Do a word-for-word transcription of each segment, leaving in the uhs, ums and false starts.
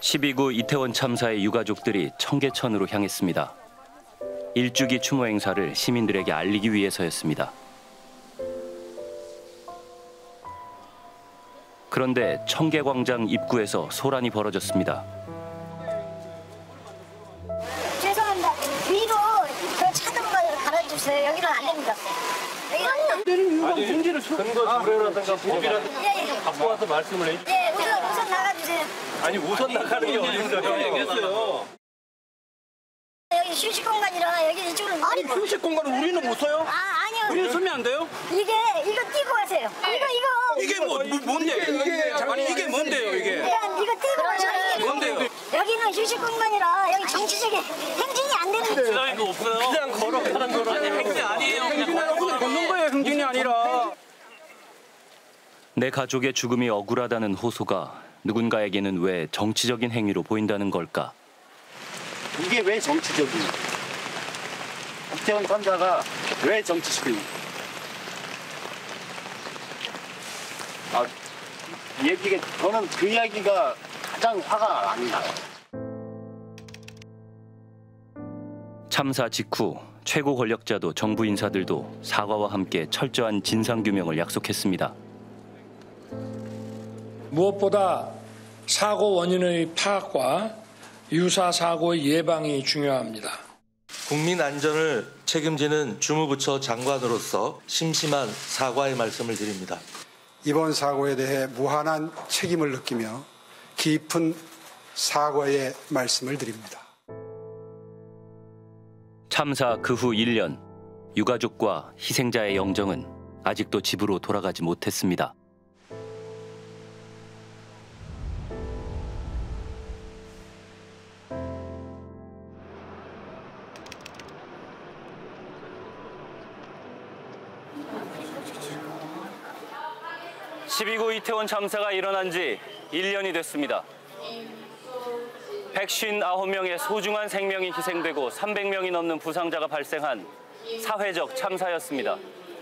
십이 구 이태원 참사의 유가족들이 청계천으로 향했습니다. 일주기 추모 행사를 시민들에게 알리기 위해서였습니다. 그런데 청계광장 입구에서 소란이 벌어졌습니다. 죄송합니다. 위로 그 차등을 갈아주세요. 여기는 안 됩니다. 여기는 때리는 이유가 뭔지를 근거 조례라든가 법이라든가 예, 예. 갖고 와서 말씀을 해. 예, 우선 우선 나가주세요. 아니 우선 나가는 게 어디 있어요? 얘기했어요. 여기 휴식 공간이라 여기 이쪽으로. 아니 휴식 공간은 우리는 못 써요? 아 아니요. 우리는 쓰면 안 돼요? 이게 이거 띄고 가세요. 이거 이거. 이게 뭐, 뭐 뭔데? 이게 아니 이게 뭔데요 이게? 예, 이거 띄고 가셔야 돼요. 뭔데요? 여기는 휴식 공간이라 여기 정치적인 행진이 안 되는. 지나는 거 없어요. 그냥 걸어 가는 거로. 아니 행진 아니에요. 흥진이 걷는 거예요 흥진이 아니라. 내 가족의 죽음이 억울하다는 호소가 누군가에게는 왜 정치적인 행위로 보인다는 걸까? 이게 왜 정치적이에요? 이태원 참사가 왜 정치적이에요? 아, 얘기가 저는 그 이야기가 가장 화가 안 나요. 참사 직후 최고 권력자도 정부 인사들도 사과와 함께 철저한 진상규명을 약속했습니다. 무엇보다 사고 원인의 파악과 유사 사고의 예방이 중요합니다. 국민 안전을 책임지는 주무부처 장관으로서 심심한 사과의 말씀을 드립니다. 이번 사고에 대해 무한한 책임을 느끼며 깊은 사과의 말씀을 드립니다. 참사 그 후 일 년, 유가족과 희생자의 영정은 아직도 집으로 돌아가지 못했습니다. 십이 구 이태원 참사가 일어난 지 일 년이 됐습니다. 백오십구 명의 소중한 생명이 희생되고 삼백 명이 넘는 부상자가 발생한 사회적 참사였습니다.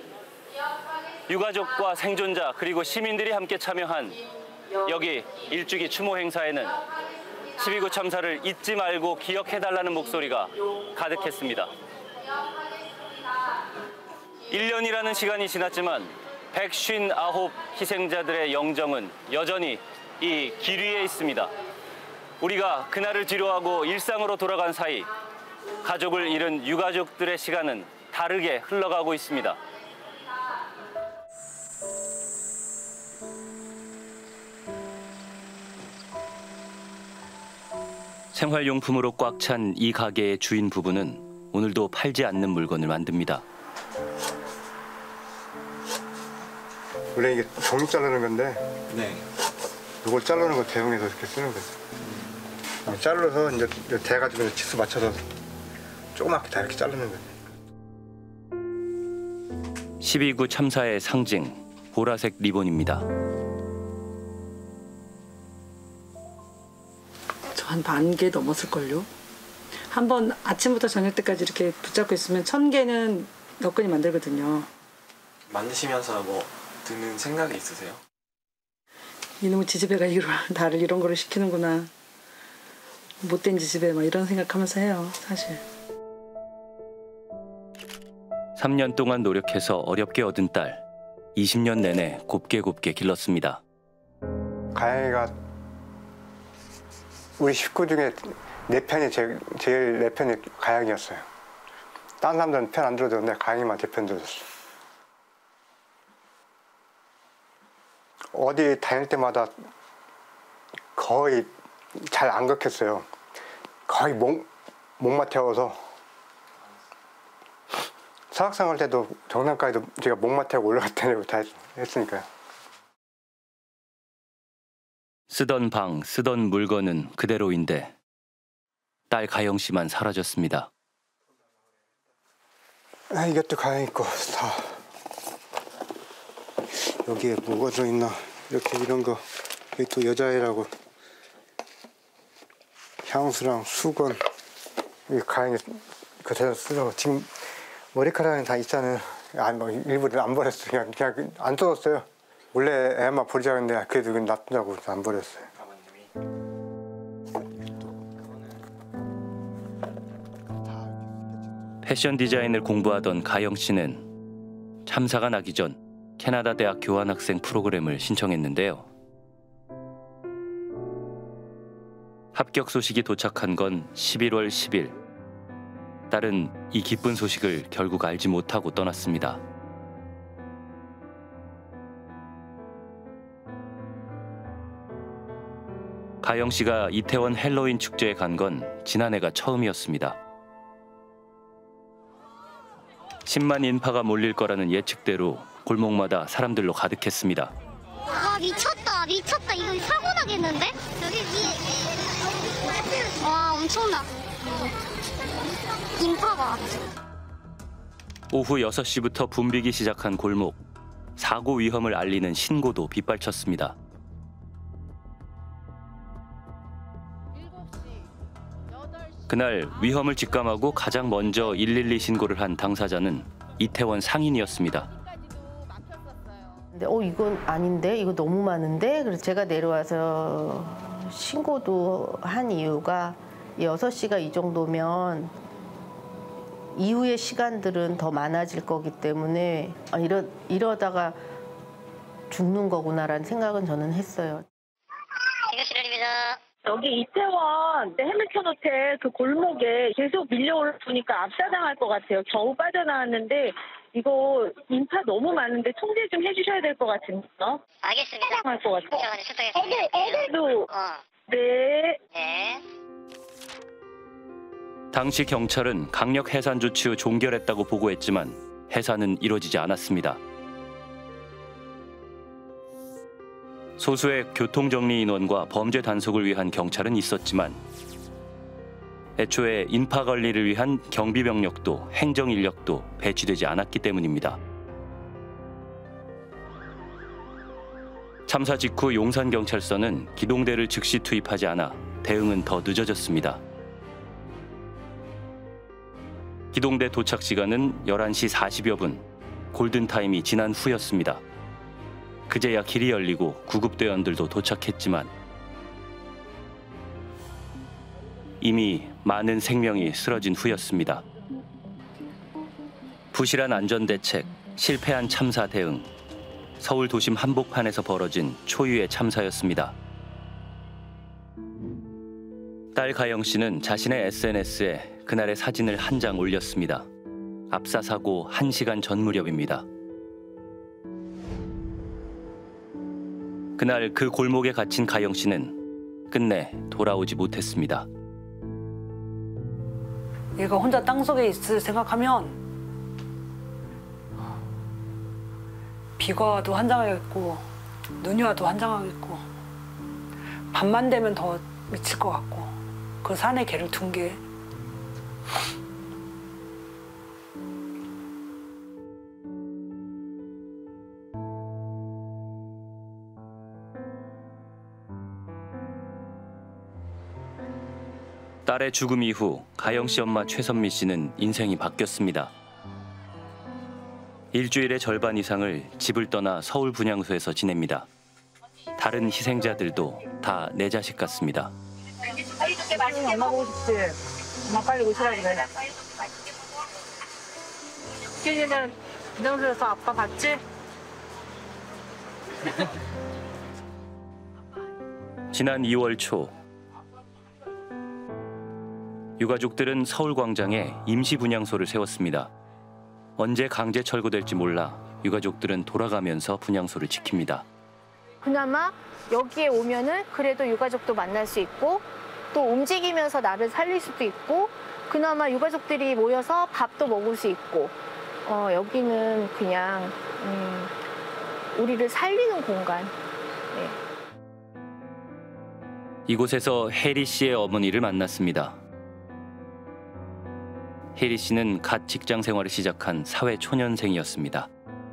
유가족과 생존자 그리고 시민들이 함께 참여한 여기 일주기 추모 행사에는 십이 구 참사를 잊지 말고 기억해달라는 목소리가 가득했습니다. 일 년이라는 시간이 지났지만 백오십구 희생자들의 영정은 여전히 이 길 위에 있습니다. 우리가 그날을 뒤로하고 일상으로 돌아간 사이 가족을 잃은 유가족들의 시간은 다르게 흘러가고 있습니다. 생활용품으로 꽉 찬 이 가게의 주인 부부는 오늘도 팔지 않는 물건을 만듭니다. 원래 이게 종이 자르는 건데 네. 이걸 자르는 거 대용해서 이렇게 쓰는 거죠. 잘라서 이제 대가지고 치수 맞춰서 조그맣게 다 이렇게 자르는 거죠. 십이 구 참사의 상징, 보라색 리본입니다. 저 한 만 개 넘었을걸요. 한 번 아침부터 저녁 때까지 이렇게 붙잡고 있으면 천 개는 너끈히 만들거든요. 만드시면서 뭐 드는 생각이 있으세요? 이놈의 지지배가 이런, 나를 이런 거를 시키는구나. 못된 지지배 막 이런 생각하면서 해요, 사실. 삼 년 동안 노력해서 어렵게 얻은 딸. 이십 년 내내 곱게 곱게 길렀습니다. 가영이가 우리 식구 중에 내 편이 제일, 제일 내 편이 가영이었어요. 다른 사람들은 편 안 들어줬는데 가영이만 제 편 들어줬어. 어디 다닐 때마다 거의 잘 안 걷겠어요. 거의 목, 목마 태워서 사학생 할 때도 정상까지도 제가 목마 태우고 올라갔다고 다 했으니까요. 쓰던 방, 쓰던 물건은 그대로인데 딸 가영 씨만 사라졌습니다. 아, 이것도 가영이 거 다. 여기에 뭐가 들어있나 이렇게 이런 거. 여기 또 여자애라고 향수랑 수건 여기 가영이 그대로 쓰라고. 지금 머리카락은 다 있잖아요. 안, 뭐 일부러 안 버렸어요. 그냥, 그냥 안 뜯었어요. 원래 애만 버리자고 했는데 그래도 놔두자고 안 버렸어요. 패션 디자인을 공부하던 가영 씨는 참사가 나기 전 캐나다 대학 교환학생 프로그램을 신청했는데요. 합격 소식이 도착한 건 십일월 십일. 딸은 이 기쁜 소식을 결국 알지 못하고 떠났습니다. 가영 씨가 이태원 헬로윈 축제에 간 건 지난해가 처음이었습니다. 십만 인파가 몰릴 거라는 예측대로 골목마다 사람들로 가득했습니다. 와 미쳤다 미쳤다 이거 사고 나겠는데? 여기 위... 와 엄청나 인파가. 오후 여섯 시부터 붐비기 시작한 골목. 사고 위험을 알리는 신고도 빗발쳤습니다. 그날 위험을 직감하고 가장 먼저 일일이 신고를 한 당사자는 이태원 상인이었습니다. 근데 어 이건 아닌데 이거 너무 많은데 그래서 제가 내려와서 신고도 한 이유가 여섯 시가 이 정도면 이후의 시간들은 더 많아질 거기 때문에 아, 이러, 이러다가 죽는 거구나라는 생각은 저는 했어요. 여기 이태원 해밀턴 호텔 그 골목에 계속 밀려오니까 압사당할 것 같아요. 겨우 빠져나왔는데 이거 인파 너무 많은데 통제 좀 해주셔야 될 것 같은데요. 알겠습니다. 당할 것 같아요. 애들 애들도. 어. 네. 네. 당시 경찰은 강력 해산 조치 후 종결했다고 보고했지만 해산은 이루어지지 않았습니다. 소수의 교통정리 인원과 범죄 단속을 위한 경찰은 있었지만 애초에 인파 관리를 위한 경비 병력도 행정 인력도 배치되지 않았기 때문입니다. 참사 직후 용산경찰서는 기동대를 즉시 투입하지 않아 대응은 더 늦어졌습니다. 기동대 도착 시간은 열한 시 사십여 분, 골든타임이 지난 후였습니다. 그제야 길이 열리고 구급대원들도 도착했지만 이미 많은 생명이 쓰러진 후였습니다. 부실한 안전대책, 실패한 참사 대응, 서울 도심 한복판에서 벌어진 초유의 참사였습니다. 딸 가영 씨는 자신의 에스엔에스에 그날의 사진을 한 장 올렸습니다. 압사 사고 한 시간 전 무렵입니다. 그날 그 골목에 갇힌 가영 씨는 끝내 돌아오지 못했습니다. 얘가 혼자 땅속에 있을 생각하면 비가 와도 환장하겠고 눈이 와도 환장하겠고 밤만 되면 더 미칠 것 같고 그 산에 걔를 둔 게 딸의 죽음 이후 가영 씨 엄마 최선미 씨는 인생이 바뀌었습니다. 일주일의 절반 이상을 집을 떠나 서울 분향소에서 지냅니다. 다른 희생자들도 다 내 자식 같습니다. 빨리 엄마 보고 싶지? 엄마 빨리 오시라 그래. 휴일이면 분향소에서 아빠 봤지? 지난 이월 초 유가족들은 서울광장에 임시 분향소를 세웠습니다. 언제 강제 철거될지 몰라 유가족들은 돌아가면서 분향소를 지킵니다. 그나마 여기에 오면은 그래도 유가족도 만날 수 있고 또 움직이면서 나를 살릴 수도 있고 그나마 유가족들이 모여서 밥도 먹을 수 있고 어, 여기는 그냥 음, 우리를 살리는 공간. 네. 이곳에서 혜리 씨의 어머니를 만났습니다. 혜리 씨는 갓 직장 생활을 시작한 사회 초년생이었습니다.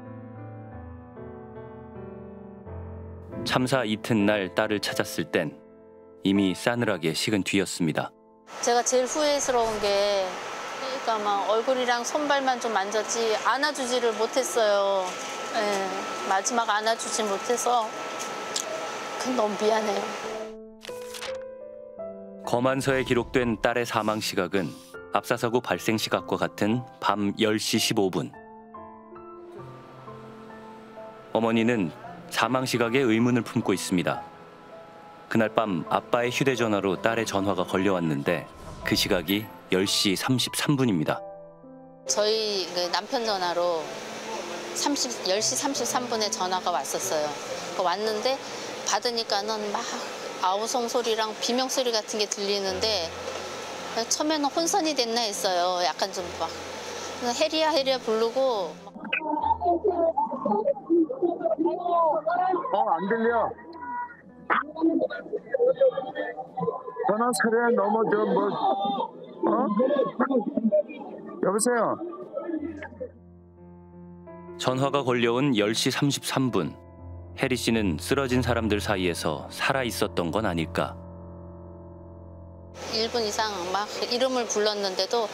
참사 이튿날 딸을 찾았을 땐 이미 싸늘하게 식은 뒤였습니다. 제가 제일 후회스러운 게 그러니까 막 얼굴이랑 손발만 좀 만졌지 안아주지를 못했어요. 네, 마지막 안아주지 못해서 너무 미안해요. 검안서에 기록된 딸의 사망 시각은 압사사고 발생 시각과 같은 밤 열 시 십오 분. 어머니는 사망 시각에 의문을 품고 있습니다. 그날 밤 아빠의 휴대전화로 딸의 전화가 걸려왔는데 그 시각이 열 시 삼십삼 분입니다. 저희 그 남편 전화로 열 시 삼십삼 분에 전화가 왔었어요. 왔는데 받으니까는 막 아우성 소리랑 비명 소리 같은 게 들리는데 처음에는 혼선이 됐나 했어요. 약간 좀 막 해리야 해리야 부르고. 어, 안 들려. 전화 소리가 너무 저 뭐 어? 여보세요. 전화가 걸려온 열 시 삼십삼 분. 해리 씨는 쓰러진 사람들 사이에서 살아 있었던 건 아닐까? 일 분 이상 막 이름을 불렀는데도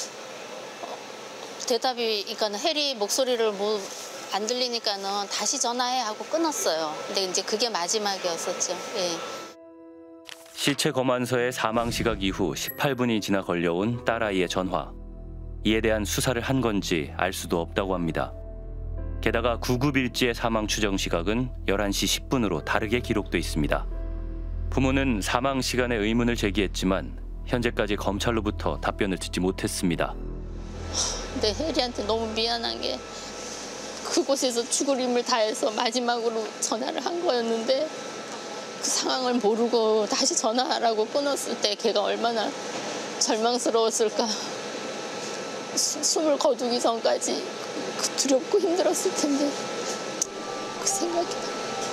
대답이, 그러니까 해리 목소리를 뭐 안 들리니까는 다시 전화해 하고 끊었어요. 근데 이제 그게 마지막이었었죠. 예. 실체 검안서의 사망 시각 이후 십팔 분이 지나 걸려온 딸아이의 전화. 이에 대한 수사를 한 건지 알 수도 없다고 합니다. 게다가 구급일지의 사망 추정 시각은 열한 시 십 분으로 다르게 기록돼 있습니다. 부모는 사망 시간에 의문을 제기했지만 현재까지 검찰로부터 답변을 듣지 못했습니다. 근데 해리한테 너무 미안한 게 그곳에서 죽을 힘을 다해서 마지막으로 전화를 한 거였는데 그 상황을 모르고 다시 전화하라고 끊었을 때 걔가 얼마나 절망스러웠을까. 수, 숨을 거두기 전까지 그 두렵고 힘들었을 텐데 그 생각이 나.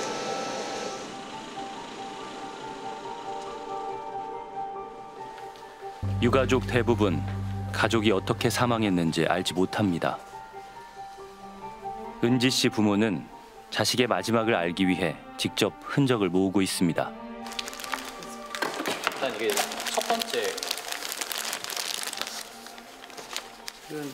유가족 대부분 가족이 어떻게 사망했는지 알지 못합니다. 은지 씨 부모는 자식의 마지막을 알기 위해 직접 흔적을 모으고 있습니다. 일단 이게 첫 번째. 이건,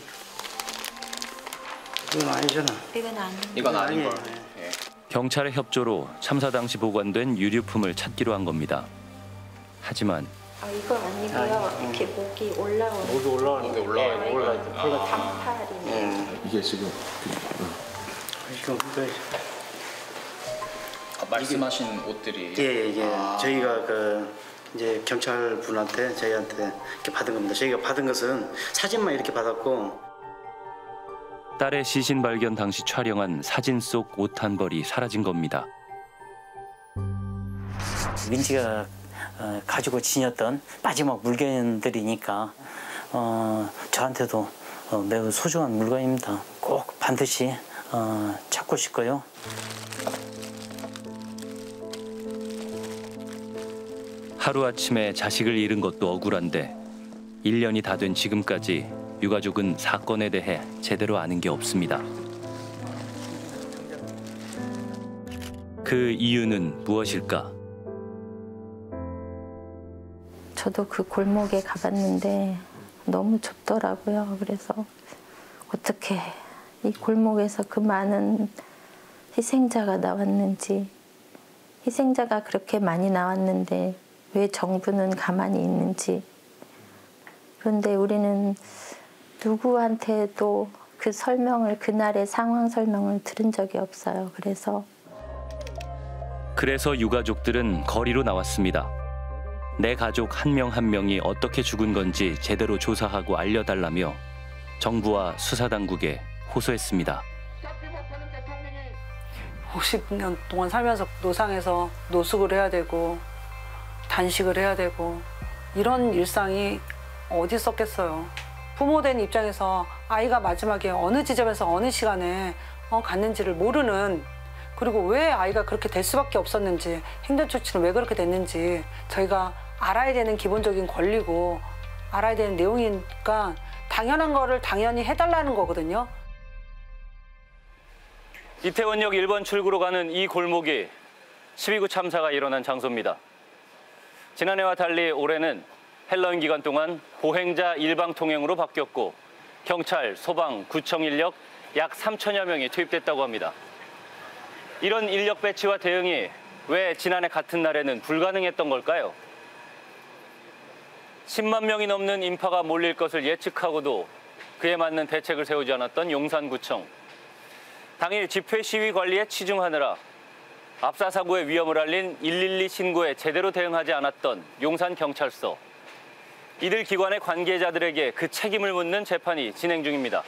이건 아니잖아. 이건 아니에요. 이건 아닌 거. 경찰의 협조로 참사 당시 보관된 유류품을 찾기로 한 겁니다. 하지만 아, 이거 아니고요. 이렇게 목이 올라오는. 목이 올라오는 게 올라와 있는 올라 있는. 이거 단팔이네. 이게 지금 이거 그 아, 말씀하신 옷들이. 예, 이게 저희가 그 이제 경찰 분한테 저희한테 이렇게 받은 겁니다. 저희가 받은 것은 사진만 이렇게 받았고. 딸의 시신 발견 당시 촬영한 사진 속 옷 한 벌이 사라진 겁니다. 민지가 어, 가지고 지녔던 마지막 물건들이니까 어, 저한테도 어, 매우 소중한 물건입니다. 꼭 반드시 어, 찾고 싶고요. 하루아침에 자식을 잃은 것도 억울한데 일 년이 다 된 지금까지 유가족은 사건에 대해 제대로 아는 게 없습니다. 그 이유는 무엇일까? 저도 그 골목에 가봤는데 너무 좁더라고요. 그래서 어떻게 이 골목에서 그 많은 희생자가 나왔는지, 희생자가 그렇게 많이 나왔는데 왜 정부는 가만히 있는지. 그런데 우리는 누구한테도 그 설명을, 그날의 상황 설명을 들은 적이 없어요. 그래서 그래서 유가족들은 거리로 나왔습니다. 내 가족 한 명 한 명이 어떻게 죽은 건지 제대로 조사하고 알려달라며 정부와 수사당국에 호소했습니다. 오십 년 동안 살면서 노상에서 노숙을 해야 되고 단식을 해야 되고 이런 일상이 어디 있었겠어요. 부모 된 입장에서 아이가 마지막에 어느 지점에서 어느 시간에 어, 갔는지를 모르는, 그리고 왜 아이가 그렇게 될 수밖에 없었는지, 행정조치는 왜 그렇게 됐는지 저희가 알아야 되는 기본적인 권리고 알아야 되는 내용이니까 당연한 거를 당연히 해달라는 거거든요. 이태원역 일 번 출구로 가는 이 골목이 십이 구 참사가 일어난 장소입니다. 지난해와 달리 올해는 헬로윈 기간 동안 보행자 일방 통행으로 바뀌었고 경찰, 소방, 구청 인력 약 삼천여 명이 투입됐다고 합니다. 이런 인력 배치와 대응이 왜 지난해 같은 날에는 불가능했던 걸까요? 십만 명이 넘는 인파가 몰릴 것을 예측하고도 그에 맞는 대책을 세우지 않았던 용산구청. 당일 집회 시위 관리에 치중하느라 압사 사고의 위험을 알린 일일이 신고에 제대로 대응하지 않았던 용산경찰서. 이들 기관의 관계자들에게 그 책임을 묻는 재판이 진행 중입니다.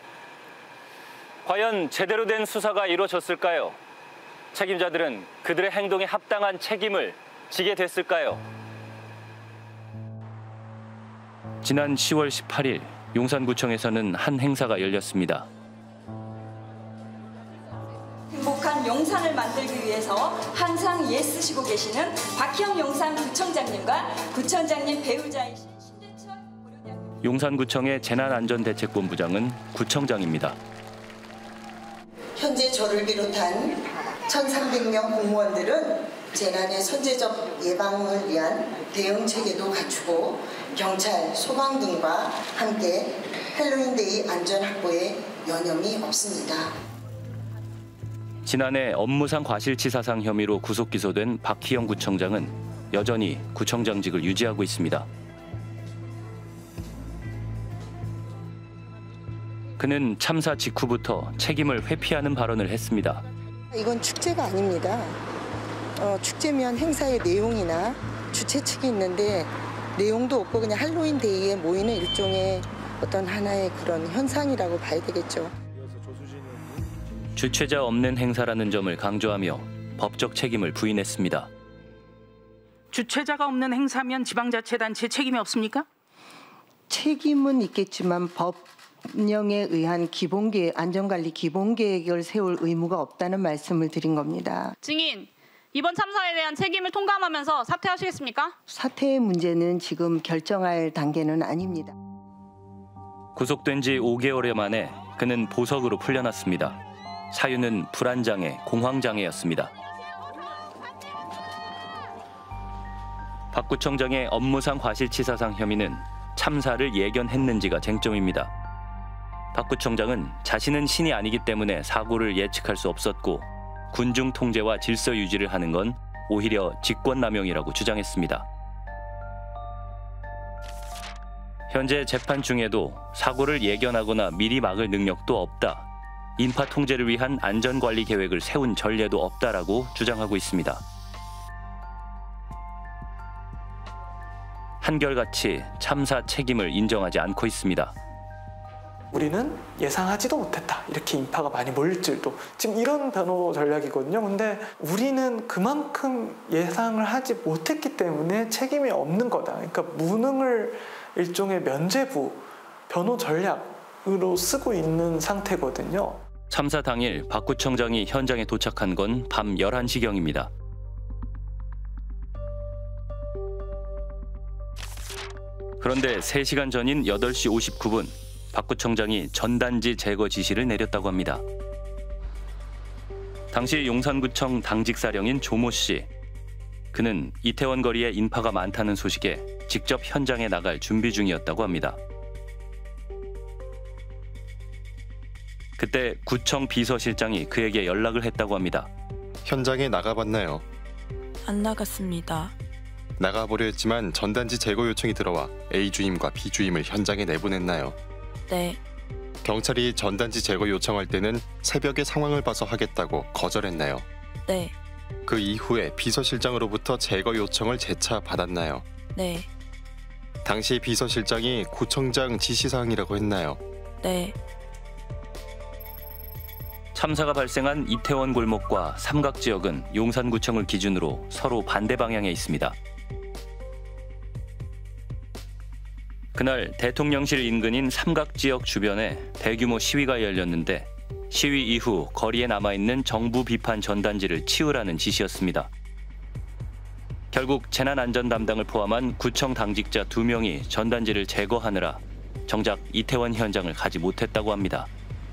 과연 제대로 된 수사가 이루어졌을까요? 책임자들은 그들의 행동에 합당한 책임을 지게 됐을까요? 지난 시월 십팔일 용산구청에서는 한 행사가 열렸습니다. 행복한 용산을 만들기 위해서 항상 애쓰시고 계시는 박희영 용산구청장님과 구청장님 배우자이신 신재철 고려대학교 용산구청의 재난안전대책본부장은 구청장입니다. 현재 저를 비롯한 천삼백 명 공무원들은 재난의 선제적 예방을 위한 대응 체계도 갖추고 경찰, 소방 등과 함께 헬로윈데이 안전 확보에 여념이 없습니다. 지난해 업무상 과실치사상 혐의로 구속 기소된 박희영 구청장은 여전히 구청장직을 유지하고 있습니다. 그는 참사 직후부터 책임을 회피하는 발언을 했습니다. 이건 축제가 아닙니다. 어, 축제면 행사의 내용이나 주최 측이 있는데 내용도 없고 그냥 할로윈 데이에 모이는 일종의 어떤 하나의 그런 현상이라고 봐야 되겠죠. 주최자 없는 행사라는 점을 강조하며 법적 책임을 부인했습니다. 주최자가 없는 행사면 지방자치단체 책임이 없습니까? 책임은 있겠지만 법령에 의한 기본계획, 안전관리 기본계획을 세울 의무가 없다는 말씀을 드린 겁니다. 증인, 이번 참사에 대한 책임을 통감하면서 사퇴하시겠습니까? 사퇴의 문제는 지금 결정할 단계는 아닙니다. 구속된 지 오 개월여 만에 그는 보석으로 풀려났습니다. 사유는 불안장애, 공황장애였습니다. 박 구청장의 업무상 과실치사상 혐의는 참사를 예견했는지가 쟁점입니다. 박 구청장은 자신은 신이 아니기 때문에 사고를 예측할 수 없었고 군중 통제와 질서 유지를 하는 건 오히려 직권남용이라고 주장했습니다. 현재 재판 중에도 사고를 예견하거나 미리 막을 능력도 없다. 인파 통제를 위한 안전관리 계획을 세운 전례도 없다라고 주장하고 있습니다. 한결같이 참사 책임을 인정하지 않고 있습니다. 우리는 예상하지도 못했다. 이렇게 인파가 많이 몰릴 줄도. 지금 이런 변호 전략이거든요. 근데 우리는 그만큼 예상을 하지 못했기 때문에 책임이 없는 거다. 그러니까 무능을 일종의 면죄부, 변호 전략으로 쓰고 있는 상태거든요. 참사 당일 박 구청장이 현장에 도착한 건 밤 열한 시경입니다. 그런데 세 시간 전인 여덟 시 오십구 분, 박 구청장이 전단지 제거 지시를 내렸다고 합니다. 당시 용산구청 당직사령인 조모 씨. 그는 이태원 거리에 인파가 많다는 소식에 직접 현장에 나갈 준비 중이었다고 합니다. 그때 구청 비서실장이 그에게 연락을 했다고 합니다. 현장에 나가봤나요? 안 나갔습니다. 나가보려 했지만 전단지 제거 요청이 들어와 A 주임과 B 주임을 현장에 내보냈나요? 네. 경찰이 전단지 제거 요청할 때는 새벽에 상황을 봐서 하겠다고 거절했나요? 네. 그 이후에 비서실장으로부터 제거 요청을 재차 받았나요? 네. 당시 비서실장이 구청장 지시사항이라고 했나요? 네. 참사가 발생한 이태원 골목과 삼각 지역은 용산구청을 기준으로 서로 반대 방향에 있습니다. 그날 대통령실 인근인 삼각 지역 주변에 대규모 시위가 열렸는데 시위 이후 거리에 남아있는 정부 비판 전단지를 치우라는 지시였습니다. 결국 재난안전 담당을 포함한 구청 당직자 두 명이 전단지를 제거하느라 정작 이태원 현장을 가지 못했다고 합니다.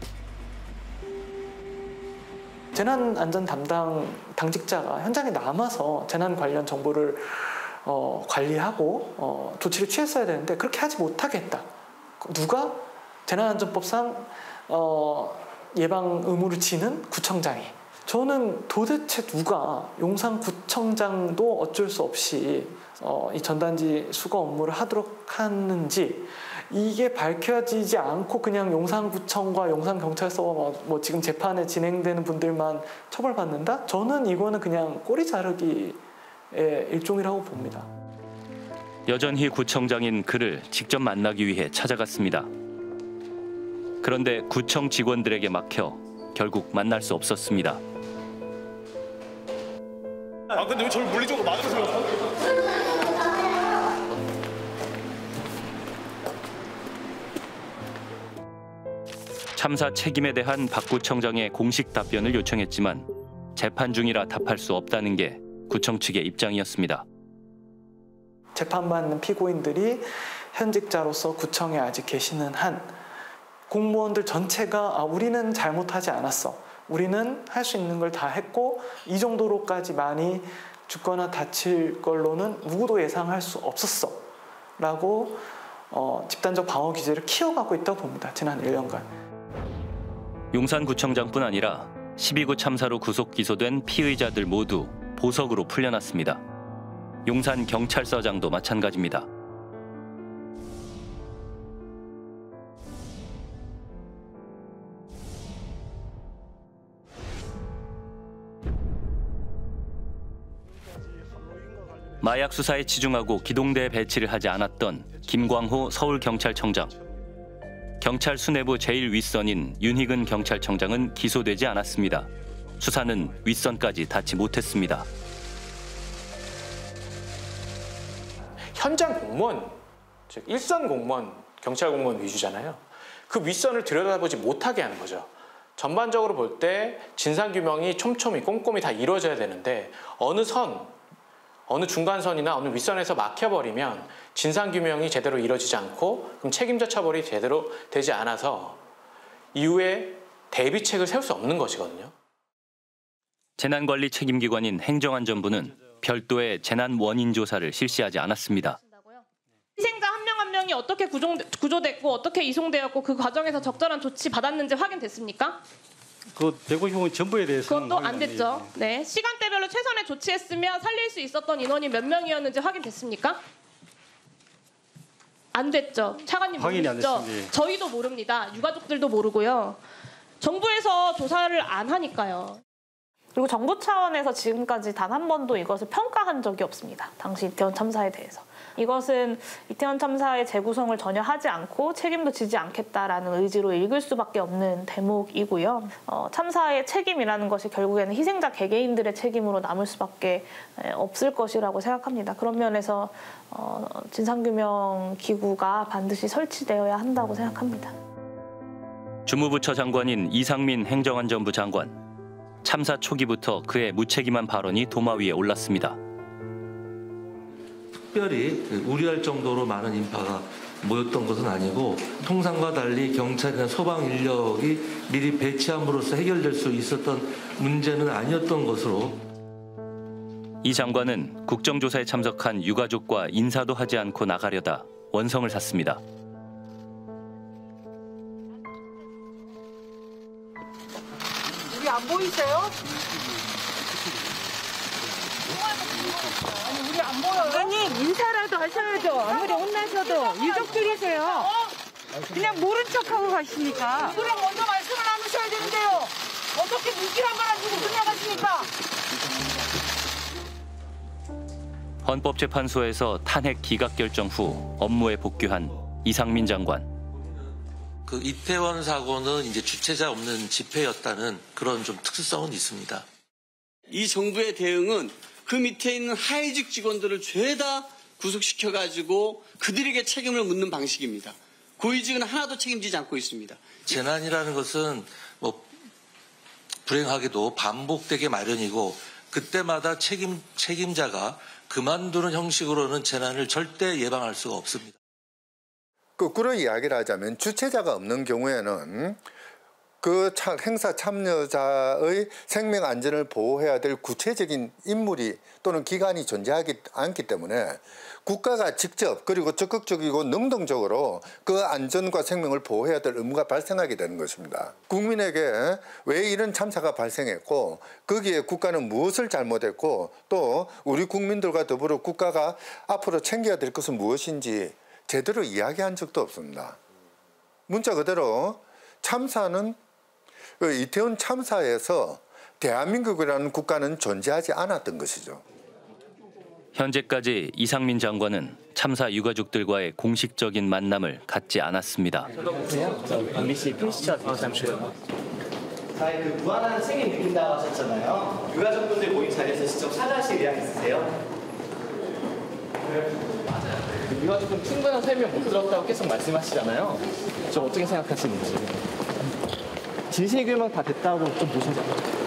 재난안전 담당 당직자가 현장에 남아서 재난 관련 정보를 어, 관리하고 어, 조치를 취했어야 되는데 그렇게 하지 못하게 했다. 누가? 재난안전법상 어, 예방 의무를 지는 구청장이 저는 도대체 누가 용산구청장도 어쩔 수 없이 어, 이 전단지 수거 업무를 하도록 하는지 이게 밝혀지지 않고 그냥 용산구청과 용산경찰서와 뭐, 뭐 지금 재판에 진행되는 분들만 처벌받는다? 저는 이거는 그냥 꼬리 자르기의 일종이라고 봅니다. 여전히 구청장인 그를 직접 만나기 위해 찾아갔습니다. 그런데 구청 직원들에게 막혀 결국 만날 수 없었습니다. 아 근데 왜 저를 물리적으로 막으세요? 참사 책임에 대한 박 구청장의 공식 답변을 요청했지만 재판 중이라 답할 수 없다는 게 구청 측의 입장이었습니다. 재판받는 피고인들이 현직자로서 구청에 아직 계시는 한 공무원들 전체가 아, 우리는 잘못하지 않았어. 우리는 할 수 있는 걸 다 했고 이 정도로까지 많이 죽거나 다칠 걸로는 누구도 예상할 수 없었어. 라고 어, 집단적 방어 기제를 키워가고 있다고 봅니다. 지난 일 년간. 용산구청장뿐 아니라 십이 구 참사로 구속 기소된 피의자들 모두 보석으로 풀려났습니다. 용산경찰서장도 마찬가지입니다. 마약 수사에 치중하고 기동대에 배치를 하지 않았던 김광호 서울경찰청장. 경찰 수뇌부 제일 윗선인 윤희근 경찰청장은 기소되지 않았습니다. 수사는 윗선까지 닿지 못했습니다. 현장 공무원, 즉 일선 공무원, 경찰 공무원 위주잖아요. 그 윗선을 들여다보지 못하게 하는 거죠. 전반적으로 볼 때 진상규명이 촘촘히 꼼꼼히 다 이루어져야 되는데 어느 선, 어느 중간선이나 어느 윗선에서 막혀버리면 진상규명이 제대로 이루어지지 않고 그럼 책임자 처벌이 제대로 되지 않아서 이후에 대비책을 세울 수 없는 것이거든요. 재난관리 책임기관인 행정안전부는 별도의 재난 원인 조사를 실시하지 않았습니다. 희생자 한 명 한 명이 어떻게 구조, 구조됐고 어떻게 이송되었고 그 과정에서 적절한 조치 받았는지 확인됐습니까? 그 배구형 전부에 대해서는 그것도 안 됐죠. 네, 시간대별로 최선의 조치했으면 살릴 수 있었던 인원이 몇 명이었는지 확인됐습니까? 안 됐죠. 차관님 모르시죠? 저희도 모릅니다. 유가족들도 모르고요. 정부에서 조사를 안 하니까요. 그리고 정부 차원에서 지금까지 단 한 번도 이것을 평가한 적이 없습니다. 당시 이태원 참사에 대해서. 이것은 이태원 참사의 재구성을 전혀 하지 않고 책임도 지지 않겠다라는 의지로 읽을 수밖에 없는 대목이고요. 어, 참사의 책임이라는 것이 결국에는 희생자 개개인들의 책임으로 남을 수밖에 없을 것이라고 생각합니다. 그런 면에서 어, 진상규명 기구가 반드시 설치되어야 한다고 생각합니다. 주무부처 장관인 이상민 행정안전부 장관. 참사 초기부터 그의 무책임한 발언이 도마 위에 올랐습니다. 특별히 우려할 정도로 많은 인파가 모였던 것은 아니고 통상과 달리 경찰이나 소방 인력이 미리 배치함으로써 해결될 수 있었던 문제는 아니었던 것으로. 이 장관은 국정조사에 참석한 유가족과 인사도 하지 않고 나가려다 원성을 샀습니다. 우리 안 보이세요? 아니 우리 안 보여요? 아니 인사라도 하셔야죠. 아무리 혼나셔도 유족들이세요. 그냥 모른 척하고 가십니까? 그럼 먼저 말씀을 나누셔야 되는데요. 어떻게 무기란 말 하시고 그냥 가십니까? 헌법재판소에서 탄핵 기각 결정 후 업무에 복귀한 이상민 장관. 그 이태원 사고는 이제 주체자 없는 집회였다는 그런 좀 특수성은 있습니다. 이 정부의 대응은 그 밑에 있는 하위직 직원들을 죄다 구속시켜가지고 그들에게 책임을 묻는 방식입니다. 고위직은 하나도 책임지지 않고 있습니다. 재난이라는 것은 뭐 불행하게도 반복되게 마련이고 그때마다 책임, 책임자가 그만두는 형식으로는 재난을 절대 예방할 수가 없습니다. 거꾸로 이야기를 하자면 주체자가 없는 경우에는 그 행사 참여자의 생명 안전을 보호해야 될 구체적인 인물이 또는 기관이 존재하지 않기 때문에 국가가 직접 그리고 적극적이고 능동적으로 그 안전과 생명을 보호해야 될 의무가 발생하게 되는 것입니다. 국민에게 왜 이런 참사가 발생했고 거기에 국가는 무엇을 잘못했고 또 우리 국민들과 더불어 국가가 앞으로 챙겨야 될 것은 무엇인지 제대로 이야기한 적도 없습니다. 문자 그대로 참사는 이태원 참사에서 대한민국이라는 국가는 존재하지 않았던 것이죠. 현재까지 이상민 장관은 참사 유가족들과의 공식적인 만남을 갖지 않았습니다. 엠비씨 필시차 잠시만요. 사회 그 무한한 책임 느낀다고 하셨잖아요. 유가족분들 모임 자리에서 직접 찾아하실 의향 있으세요? 맞아요. 유가족분 충분한 설명 못 들었다고 계속 말씀하시잖아요. 저 어떻게 생각하시는지. 진실규명 다 됐다고 좀 보시잖아요.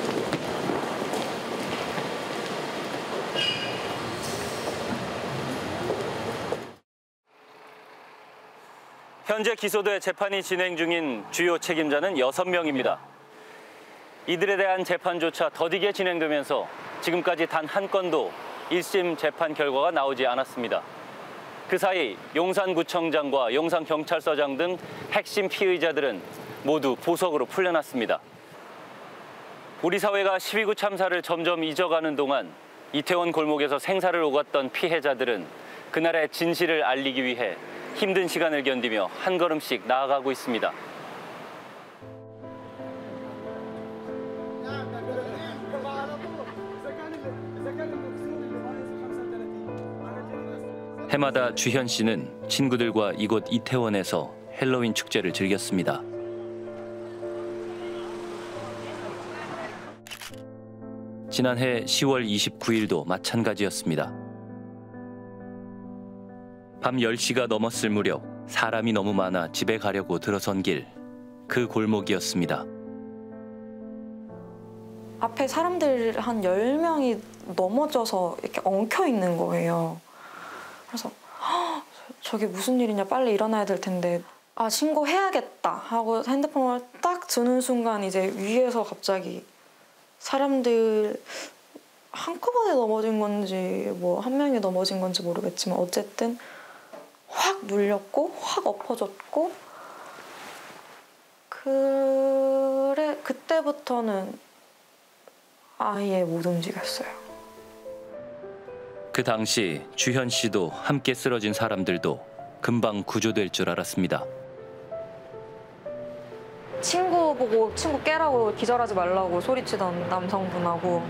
현재 기소돼 재판이 진행 중인 주요 책임자는 여섯 명입니다. 이들에 대한 재판조차 더디게 진행되면서 지금까지 단 한 건도 일 심 재판 결과가 나오지 않았습니다. 그 사이 용산구청장과 용산경찰서장 등 핵심 피의자들은 모두 보석으로 풀려났습니다. 우리 사회가 십이 구 참사를 점점 잊어가는 동안 이태원 골목에서 생사를 오갔던 피해자들은 그날의 진실을 알리기 위해 힘든 시간을 견디며 한 걸음씩 나아가고 있습니다. 해마다 주현 씨는 친구들과 이곳 이태원에서 헬로윈 축제를 즐겼습니다. 지난해 시월 이십구일도 마찬가지였습니다. 밤 열 시가 넘었을 무렵 사람이 너무 많아 집에 가려고 들어선 길, 그 골목이었습니다. 앞에 사람들 한 열 명이 넘어져서 이렇게 엉켜 있는 거예요. 그래서 허, 저게 무슨 일이냐, 빨리 일어나야 될 텐데 아 신고해야겠다 하고 핸드폰을 딱 드는 순간 이제 위에서 갑자기 사람들 한꺼번에 넘어진 건지 뭐 한 명이 넘어진 건지 모르겠지만 어쨌든 확 눌렸고 확 엎어졌고 그래 그때부터는 아예 못 움직였어요. 그 당시 주현 씨도 함께 쓰러진 사람들도 금방 구조될 줄 알았습니다. 친구 보고 친구 깨라고 기절하지 말라고 소리치던 남성분하고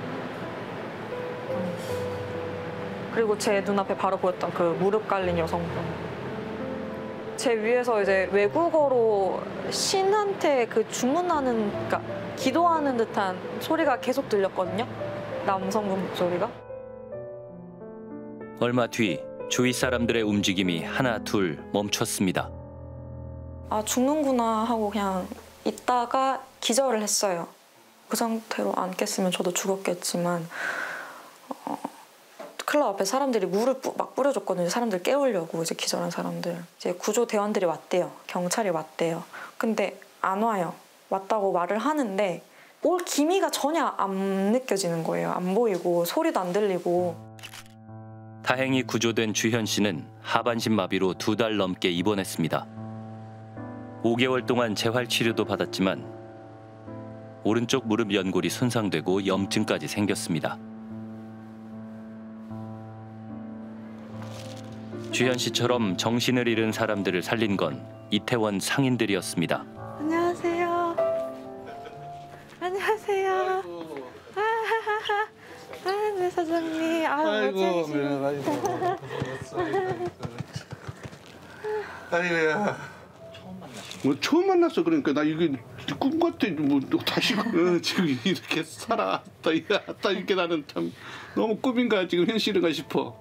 그리고 제 눈앞에 바로 보였던 그 무릎 깔린 여성분. 제 위에서 이제 외국어로 신한테 그 주문하는, 그러니까 기도하는 듯한 소리가 계속 들렸거든요. 남성분 목소리가. 얼마 뒤 주위 사람들의 움직임이 하나 둘 멈췄습니다. 아 죽는구나 하고 그냥 있다가 기절을 했어요. 그 상태로 안 깼으면 저도 죽었겠지만 어, 클럽 앞에 사람들이 물을 뿌, 막 뿌려줬거든요. 사람들 깨우려고 이제 기절한 사람들. 이제 구조대원들이 왔대요. 경찰이 왔대요. 근데 안 와요. 왔다고 말을 하는데 올 기미가 전혀 안 느껴지는 거예요. 안 보이고 소리도 안 들리고. 다행히 구조된 주현 씨는 하반신 마비로 두 달 넘게 입원했습니다. 오 개월 동안 재활 치료도 받았지만 오른쪽 무릎 연골이 손상되고 염증까지 생겼습니다. 주현 씨처럼 정신을 잃은 사람들을 살린 건 이태원 상인들이었습니다. 안녕하세요. 안녕하세요. 아, 네 사장님. 아이고, 아이고. 아이고야. 뭐 처음 만났어. 그러니까 나 이게 꿈 같아. 뭐 다시 어, 지금 이렇게 살아왔다 이랬다 이렇게 나는 참 너무 꿈인가 지금 현실인가 싶어.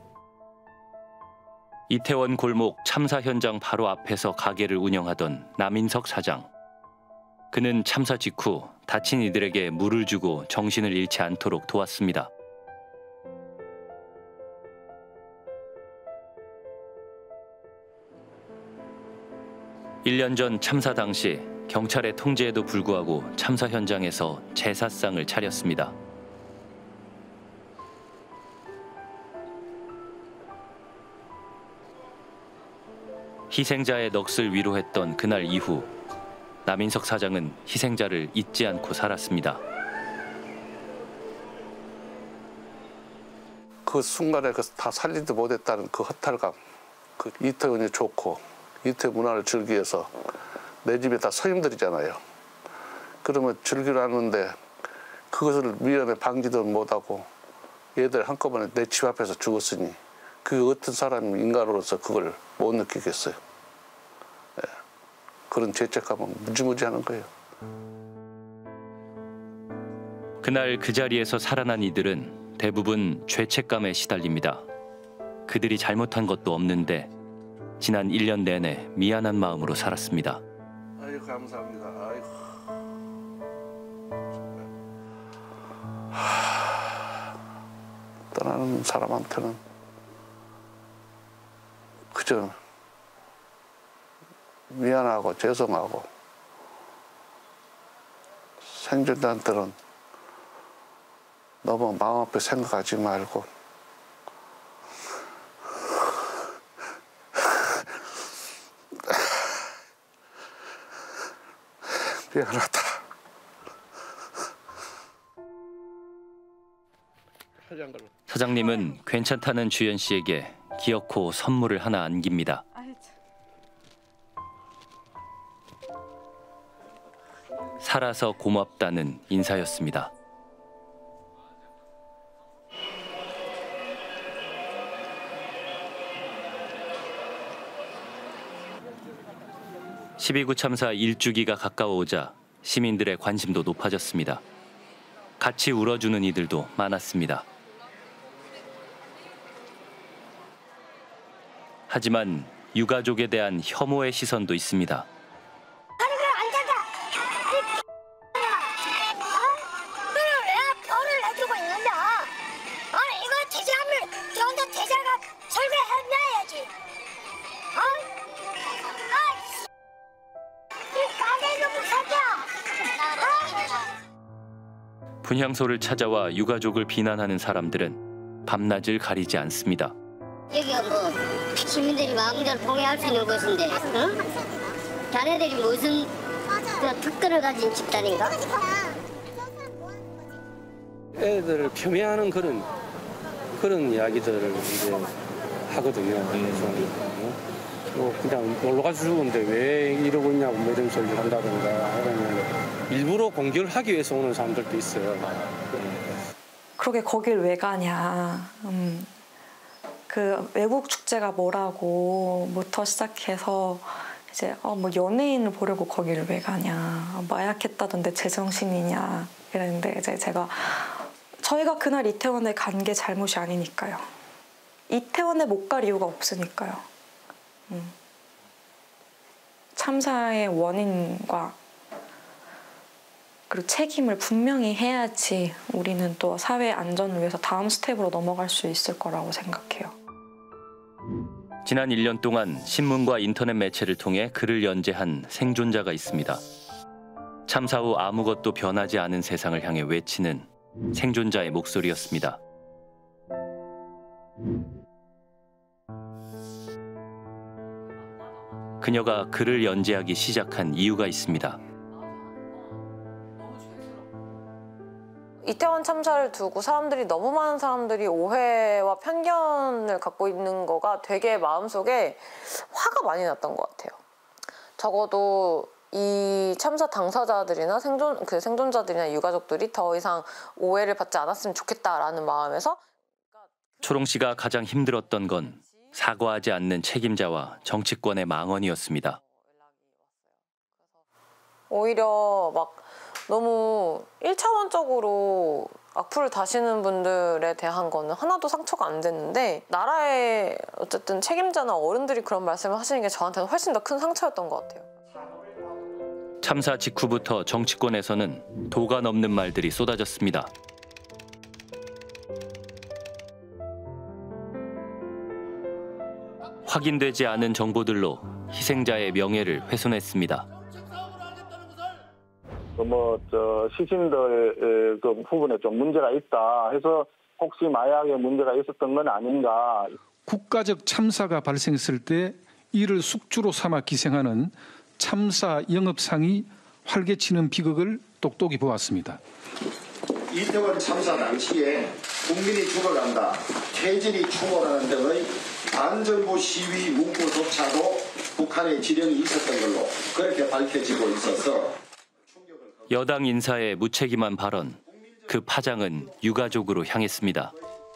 이태원 골목 참사 현장 바로 앞에서 가게를 운영하던 남인석 사장. 그는 참사 직후 다친 이들에게 물을 주고 정신을 잃지 않도록 도왔습니다. 일 년 전 참사 당시 경찰의 통제에도 불구하고 참사 현장에서 제사상을 차렸습니다. 희생자의 넋을 위로했던 그날 이후 남인석 사장은 희생자를 잊지 않고 살았습니다. 그 순간에 그 다 살리지 못했다는 그 허탈감, 그 이태원이 좋고 이태원 문화를 즐기 위해서 내 집에 다 서임들이잖아요. 그러면 즐기려 하는데 그것을 미연에 방지도 못하고 얘들 한꺼번에 내 집 앞에서 죽었으니 그 어떤 사람이 인간으로서 그걸 못 느끼겠어요. 예. 그런 죄책감은 무지무지하는 거예요. 그날 그 자리에서 살아난 이들은 대부분 죄책감에 시달립니다. 그들이 잘못한 것도 없는데 지난 일 년 내내 미안한 마음으로 살았습니다. 아이고 감사합니다. 아이고. 떠나는 사람한테는 그저 미안하고 죄송하고 생존자한테는 너무 마음 아프게 생각하지 말고 미안하다. 사장님은 괜찮다는 주연 씨에게 기어코 선물을 하나 안깁니다. 살아서 고맙다는 인사였습니다. 십이구 참사 일주기가 가까워오자 시민들의 관심도 높아졌습니다. 같이 울어주는 이들도 많았습니다. 하지만 유가족에 대한 혐오의 시선도 있습니다. 분향소를 찾아와 유가족을 비난하는 사람들은 밤낮을 가리지 않습니다. 여기가 뭐 시민들이 마음대로 포기할 수 있는 곳인데, 응? 자네들이 무슨 그 특권을 가진 집단인가? 애들을 폄훼하는 그런 그런 이야기들을 이제 하거든요. 그래서 뭐 그냥 놀러 가서 죽었는데 왜 이러고 있냐고 뭐 이런 소리를 한다든가 하면 일부러 공격을 하기 위해서 오는 사람들도 있어요. 그러게 거길 왜 가냐. 음. 그 외국 축제가 뭐라고,부터 시작해서 이제 어, 뭐 연예인을 보려고 거기를 왜 가냐. 마약했다던데 제정신이냐. 이랬는데 이제 제가 저희가 그날 이태원에 간 게 잘못이 아니니까요. 이태원에 못 갈 이유가 없으니까요. 음. 참사의 원인과 그리고 책임을 분명히 해야지 우리는 또 사회 안전을 위해서 다음 스텝으로 넘어갈 수 있을 거라고 생각해요. 지난 일 년 동안 신문과 인터넷 매체를 통해 글을 연재한 생존자가 있습니다. 참사 후 아무것도 변하지 않은 세상을 향해 외치는 생존자의 목소리였습니다. 그녀가 글을 연재하기 시작한 이유가 있습니다. 이태원 참사를 두고 사람들이 너무 많은 사람들이 오해와 편견을 갖고 있는 거가 되게 마음속에 화가 많이 났던 것 같아요. 적어도 이 참사 당사자들이나 생존, 그 생존자들이나 유가족들이 더 이상 오해를 받지 않았으면 좋겠다라는 마음에서 초롱 씨가 가장 힘들었던 건 사과하지 않는 책임자와 정치권의 망언이었습니다. 오히려 막 너무 일차원적으로 악플을 다시는 분들에 대한 거는 하나도 상처가 안 됐는데 나라의 어쨌든 책임자나 어른들이 그런 말씀을 하시는 게 저한테는 훨씬 더 큰 상처였던 것 같아요. 참사 직후부터 정치권에서는 도가 넘는 말들이 쏟아졌습니다. 확인되지 않은 정보들로 희생자의 명예를 훼손했습니다. 뭐 저 시신들 그 부분에 좀 문제가 있다 해서 혹시 마약에 문제가 있었던 건 아닌가. 국가적 참사가 발생했을 때 이를 숙주로 삼아 기생하는 참사 영업상이 활개치는 비극을 똑똑히 보았습니다. 이태원 참사 당시에 국민이 죽어간다, 퇴진이 충돌하는 등의 반정부 시위 문구조차도 북한의 지령이 있었던 걸로 그렇게 밝혀지고 있어서 여당 인사의 무책임한 발언, 그 파장은 유가족으로 향했습니다.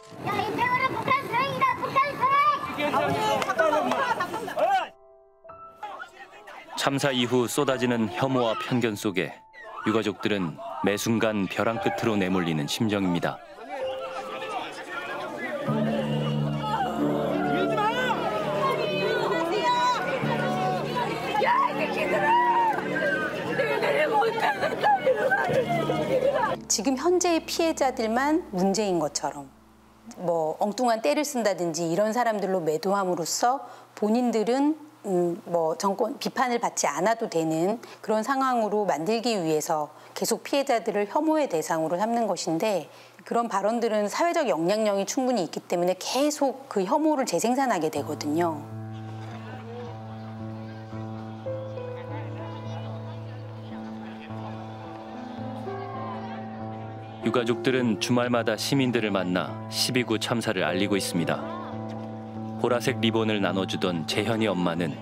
참사 이후 쏟아지는 혐오와 편견 속에 유가족들은 매 순간 벼랑 끝으로 내몰리는 심정입니다. 지금 현재의 피해자들만 문제인 것처럼 뭐 엉뚱한 떼를 쓴다든지 이런 사람들로 매도함으로써 본인들은 음, 뭐 정권 비판을 받지 않아도 되는 그런 상황으로 만들기 위해서 계속 피해자들을 혐오의 대상으로 삼는 것인데, 그런 발언들은 사회적 영향력이 충분히 있기 때문에 계속 그 혐오를 재생산하게 되거든요. 유가족들은 주말마다 시민들을 만나 십이구 참사를 알리고 있습니다. 보라색 리본을 나눠주던 재현이 엄마는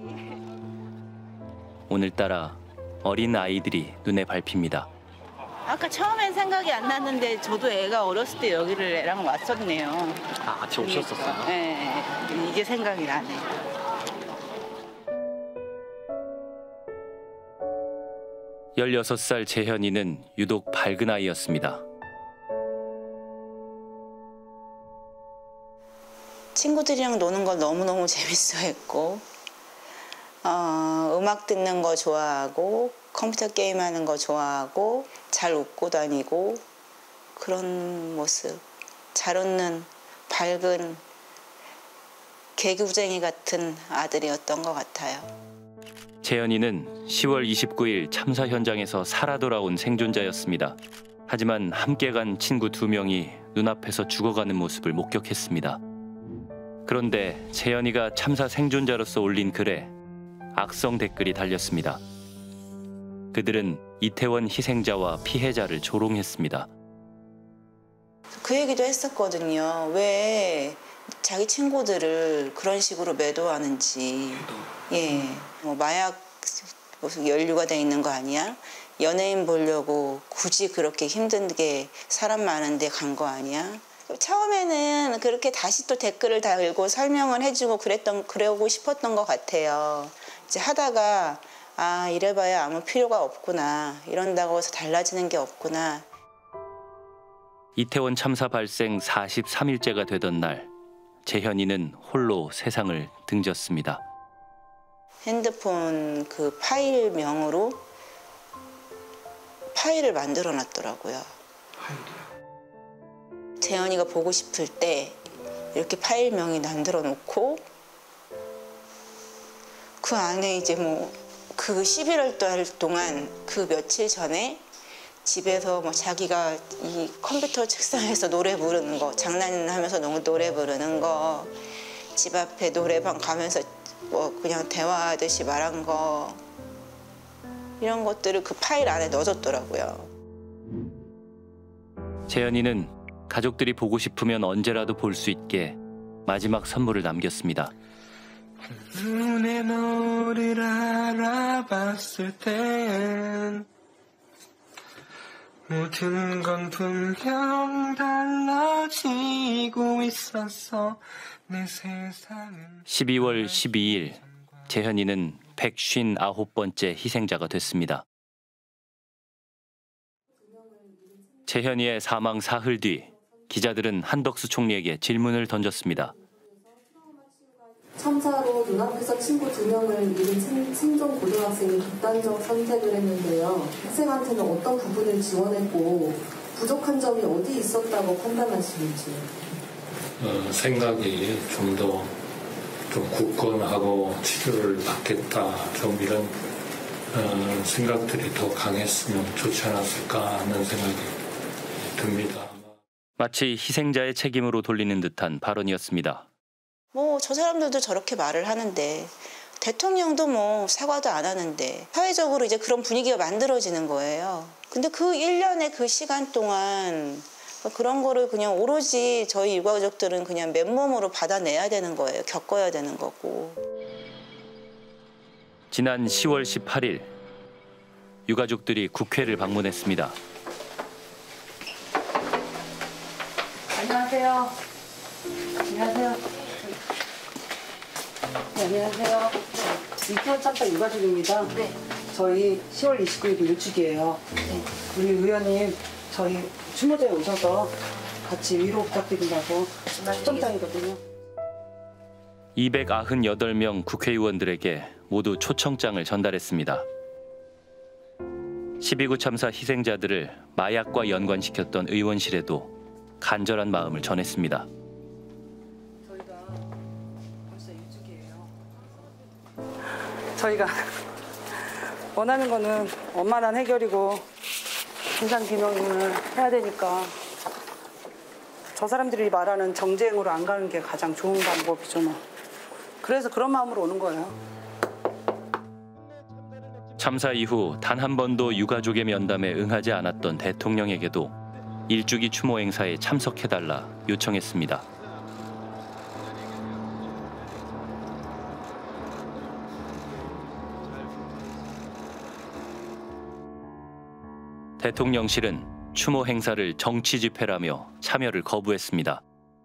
오늘따라 어린 아이들이 눈에 밟힙니다. 아까 처음엔 생각이 안 났는데 저도 애가 어렸을 때 여기를 애랑 왔었네요. 아, 같이 오셨었어요? 네, 이게 생각이 나네요. 열여섯 살 재현이는 유독 밝은 아이였습니다. 친구들이랑 노는 걸 너무너무 재밌어했고, 어, 음악 듣는 거 좋아하고, 컴퓨터 게임하는 거 좋아하고, 잘 웃고 다니고, 그런 모습. 잘 웃는 밝은 개구쟁이 같은 아들이었던 것 같아요. 재현이는 시월 이십구일 참사 현장에서 살아 돌아온 생존자였습니다. 하지만 함께 간 친구 두 명이 눈앞에서 죽어가는 모습을 목격했습니다. 그런데 재현이가 참사 생존자로서 올린 글에 악성 댓글이 달렸습니다. 그들은 이태원 희생자와 피해자를 조롱했습니다. 그 얘기도 했었거든요. 왜 자기 친구들을 그런 식으로 매도하는지. 예, 뭐 마약 무슨 연루가 돼 있는 거 아니야? 연예인 보려고 굳이 그렇게 힘든게 사람 많은데 간 거 아니야? 처음에는 그렇게 다시 또 댓글을 달고 설명을 해주고 그랬던 그러고 싶었던 것 같아요. 이제 하다가 아 이래봐야 아무 필요가 없구나, 이런다고 해서 달라지는 게 없구나. 이태원 참사 발생 사십삼일째가 되던 날, 재현이는 홀로 세상을 등졌습니다. 핸드폰 그 파일명으로 파일을 만들어 놨더라고요. 재현이가 보고 싶을 때 이렇게 파일명이 만들어 놓고, 그 안에 이제 뭐 그 십일월 달 동안 그 며칠 전에 집에서 뭐 자기가 이 컴퓨터 책상에서 노래 부르는 거, 장난하면서 노래 부르는 거, 집 앞에 노래방 가면서 뭐 그냥 대화하듯이 말한 거, 이런 것들을 그 파일 안에 넣어줬더라고요. 재현이는 가족들이 보고 싶으면 언제라도 볼 수 있게 마지막 선물을 남겼습니다. 눈에 너를 알아봤을 땐 모든 건 분명 달라지고 있었어. 내 세상은. 십이월 십이일 재현이는 백오십구 번째 희생자가 됐습니다. 재현이의 사망 사흘 뒤 기자들은 한덕수 총리에게 질문을 던졌습니다. 참사로 눈앞에서 친구 두 명을 잃은 생존 고등학생이 극단적 선택을 했는데요. 학생한테는 어떤 부분을 지원했고 부족한 점이 어디 있었다고 판단하시는지. 어, 생각이 좀 더 좀 굳건하고 치료를 받겠다, 좀 이런 어, 생각들이 더 강했으면 좋지 않았을까 하는 생각이 듭니다. 마치 희생자의 책임으로 돌리는 듯한 발언이었습니다. 뭐 저 사람들도 저렇게 말을 하는데 대통령도 뭐 사과도 안 하는데 사회적으로 이제 그런 분위기가 만들어지는 거예요. 근데 그 일 년의 그 시간 동안 그런 거를 그냥 오로지 저희 유가족들은 그냥 맨몸으로 받아내야 되는 거예요. 겪어야 되는 거고. 지난 시월 십팔일 유가족들이 국회를 방문했습니다. 안녕하세요. 안녕하세요. 네, 안녕하세요. 이태원 참사 유가족입니다. 네. 저희 시월 이십구일 일주기예요. 네. 우리 의원님 저희 추모제에 오셔서 같이 위로 부탁드린다고 초청장이거든요. 이백구십팔 명 국회의원들에게 모두 초청장을 전달했습니다. 십이 구 참사 희생자들을 마약과 연관시켰던 의원실에도 간절한 마음을 전했습니다. 저희가 원하는 거는 원만한 해결이고 진상규명을 해야 되니까 저 사람들이 말하는 정쟁으로 안 가는 게 가장 좋은 방법이죠. 뭐. 그래서 그런 마음으로 오는 거예요. 참사 이후 단 한 번도 유가족의 면담에 응하지 않았던 대통령에게도 일주기 추모 행사에 참석해달라 요청했습니다. 대통령실은 추모 행사를 정치 집회라며 참여를 거부했습니다.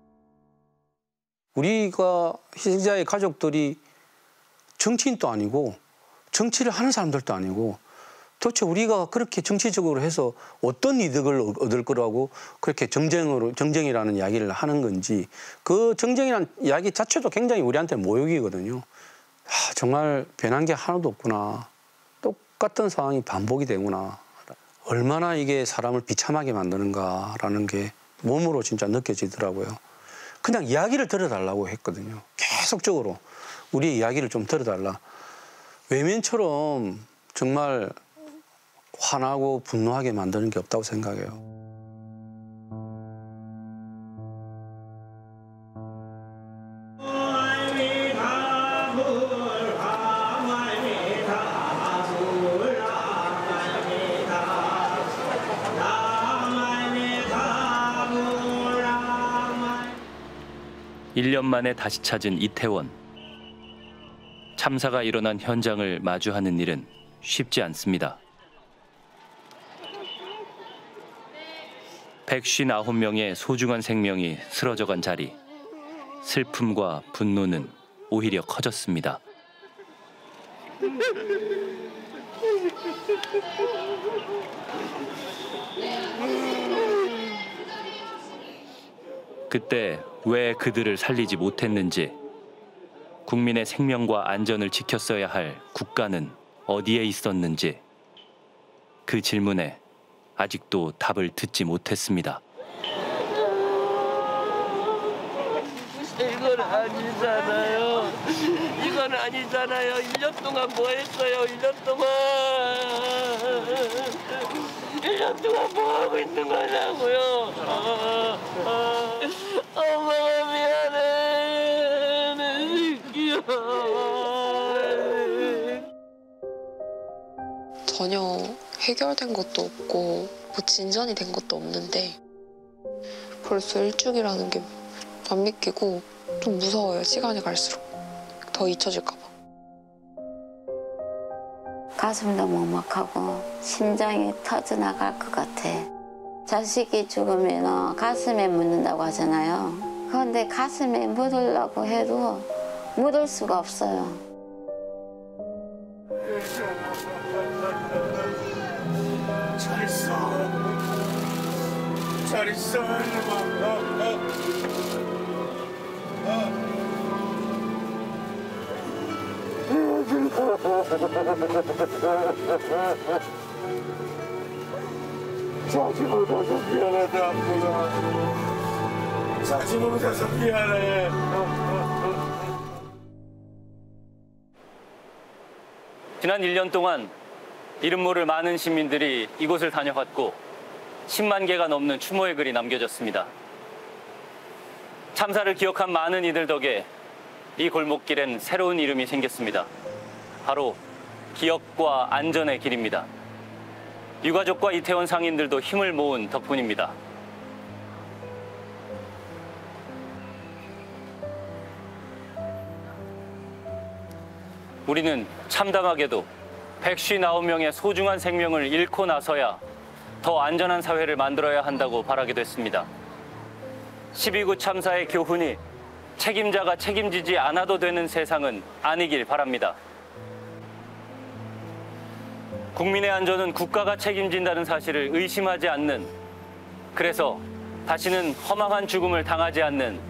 우리가 희생자의 가족들이 정치인도 아니고 정치를 하는 사람들도 아니고 도대체 우리가 그렇게 정치적으로 해서 어떤 이득을 얻을 거라고 그렇게 정쟁으로, 정쟁이라는 이야기를 하는 건지 그 정쟁이라는 이야기 자체도 굉장히 우리한테 모욕이거든요. 아, 정말 변한 게 하나도 없구나. 똑같은 상황이 반복이 되구나. 얼마나 이게 사람을 비참하게 만드는가라는 게 몸으로 진짜 느껴지더라고요. 그냥 이야기를 들어달라고 했거든요. 계속적으로 우리의 이야기를 좀 들어달라. 외면처럼 정말 화나고 분노하게 만드는 게 없다고 생각해요. 일 년 만에 다시 찾은 이태원. 참사가 일어난 현장을 마주하는 일은 쉽지 않습니다. 백오십구 명의 소중한 생명이 쓰러져간 자리. 슬픔과 분노는 오히려 커졌습니다. 그때 왜 그들을 살리지 못했는지, 국민의 생명과 안전을 지켰어야 할 국가는 어디에 있었는지, 그 질문에 아직도 답을 듣지 못했습니다. 이건 아니잖아요. 이건 아니잖아요. 일 년 동안 뭐 했어요? 일 년 동안. 일 년 동안 뭐 하고 있는 거냐고요. 엄마가 미안해. 내 새끼야. 전혀 해결된 것도 없고 뭐 진전이 된 것도 없는데 벌써 일주기라는 게 안 믿기고 좀 무서워요. 시간이 갈수록 더 잊혀질까 봐. 가슴도 먹먹하고 심장이 터져나갈 것 같아. 자식이 죽으면 가슴에 묻는다고 하잖아요. 그런데 가슴에 묻으려고 해도 묻을 수가 없어요. 잘 있어. 잘 있어. 어, 어, 어. 자지 못해서 미안하다, 아프다. 자지 못해서 미안해. 지난 일 년 동안 이름 모를 많은 시민들이 이곳을 다녀갔고 십만 개가 넘는 추모의 글이 남겨졌습니다. 참사를 기억한 많은 이들 덕에 이 골목길엔 새로운 이름이 생겼습니다. 바로 기억과 안전의 길입니다. 유가족과 이태원 상인들도 힘을 모은 덕분입니다. 우리는 참담하게도 백오십구 명의 소중한 생명을 잃고 나서야 더 안전한 사회를 만들어야 한다고 바라기도 했습니다. 십이 구 참사의 교훈이 책임자가 책임지지 않아도 되는 세상은 아니길 바랍니다. 국민의 안전은 국가가 책임진다는 사실을 의심하지 않는, 그래서 다시는 허망한 죽음을 당하지 않는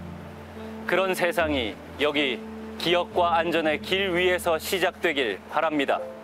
그런 세상이 여기 기억과 안전의 길 위에서 시작되길 바랍니다.